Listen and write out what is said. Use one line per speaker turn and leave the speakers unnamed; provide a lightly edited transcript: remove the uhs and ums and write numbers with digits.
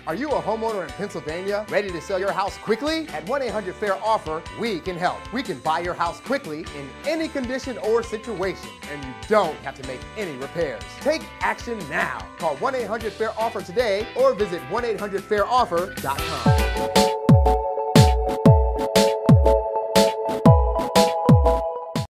Are you a homeowner in Pennsylvania ready to sell your house quickly? At 1-800-FAIR-OFFER, we can help. We can buy your house quickly in any condition or situation, and you don't have to make any repairs. Take action now. Call 1-800-FAIR-OFFER today or visit 1-800-FAIR-OFFER.com.